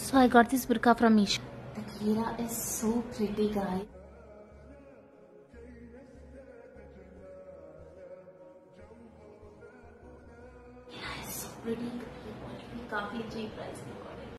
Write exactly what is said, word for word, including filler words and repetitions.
So I got this burqa from Meesho. The ghera is so pretty, guys. Yeah, it's so pretty. Kafi cheap price.